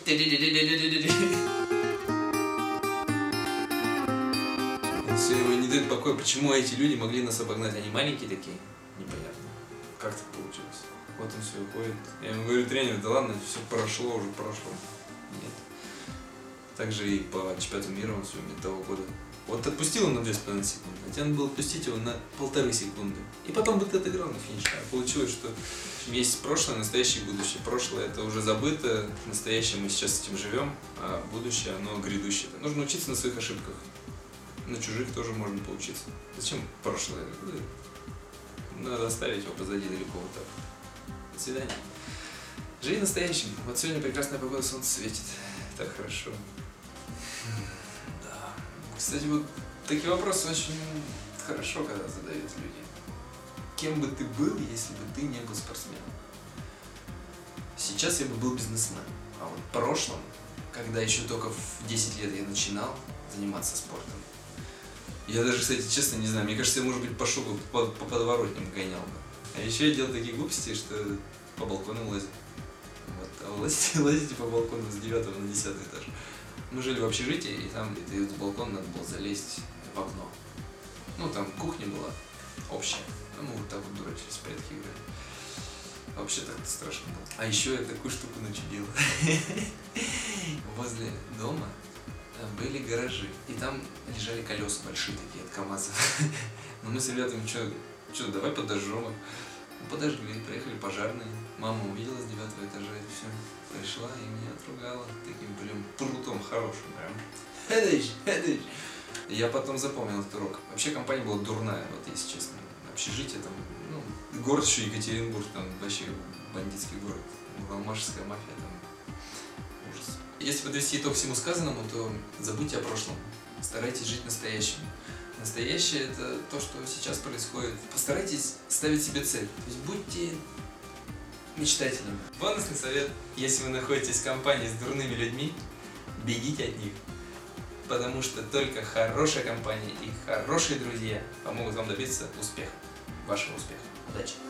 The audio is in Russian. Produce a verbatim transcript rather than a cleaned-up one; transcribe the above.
Все его не дает покоя, почему эти люди могли нас обогнать. Они маленькие такие, непонятно. Как так получилось? Вот он все уходит. Я ему говорю, тренер, да ладно, все прошло, уже прошло. Нет. Также и по чемпионату мира он все не того года. Вот отпустил он на две с половиной секунды, а тебе надо было отпустить его на полторы секунды. И потом бы ты отыграл на финише. А получилось, что есть прошлое, настоящее и будущее. Прошлое это уже забыто, настоящее мы сейчас с этим живем, а будущее оно грядущее. Нужно учиться на своих ошибках. На чужих тоже можно поучиться. Зачем прошлое? Надо оставить его позади далеко вот так. До свидания. Живи настоящим. Вот сегодня прекрасная погода, солнце светит. Так хорошо. Да. Кстати, вот такие вопросы очень хорошо, когда задают люди. Кем бы ты был, если бы ты не был спортсменом? Сейчас я бы был бизнесменом. А вот в прошлом, когда еще только в десять лет я начинал заниматься спортом, я даже, кстати, честно не знаю, мне кажется, я, может быть, пошел бы по, по подворотням гонял бы. А еще я делал такие глупости, что по балкону лазил. Вот. А вы лазите, лазите по балкону с девятого на десятый этаж. Мы жили в общежитии, и там и с балкона надо было залезть в окно. Ну, там кухня была общая. А мы вот так вот дурачились, в порядке играли. Вообще так-то страшно было. А еще я такую штуку начудил. Возле дома были гаражи, и там лежали колеса большие такие от КамАЗа. Но мы с ребятами, что, что, давай подожжем их. Мы подожгли, приехали пожарные. Мама увидела с девятого этажа это все. Пришла и меня отругала таким прям прутом хорошим. Прям. Хэдыч, хэдыч. Я потом запомнил этот урок. Вообще компания была дурная, вот если честно. Общежитие там, ну, город еще Екатеринбург, там вообще бандитский город. Алмашевская мафия там. Ужас. Если подвести итог всему сказанному, то забудьте о прошлом. Старайтесь жить настоящим. Настоящее – это то, что сейчас происходит. Постарайтесь ставить себе цель. То есть будьте мечтателями. Бонусный совет. Если вы находитесь в компании с дурными людьми, бегите от них. Потому что только хорошая компания и хорошие друзья помогут вам добиться успеха. Вашего успеха. Удачи!